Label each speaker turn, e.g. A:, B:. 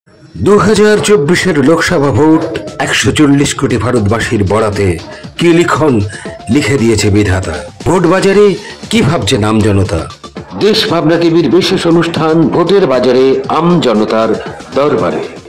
A: 2024-এর Lok Sabha vote 140 কোটি ভারতবাসীর বরাতে কি লিখন লিখে দিয়েছে বিধাতা। ভোট বাজারে কি ভাবছে নাম জনতা। দেশ ভাবনা টিভির বিশেষ অনুষ্ঠান ভোটের বাজারে আম জনতার দরবারে।